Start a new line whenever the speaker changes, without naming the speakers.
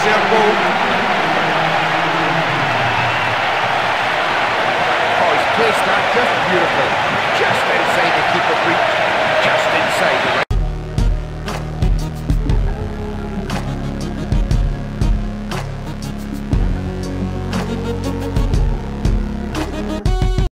serve ball. Oh, he's placed that just beautifully.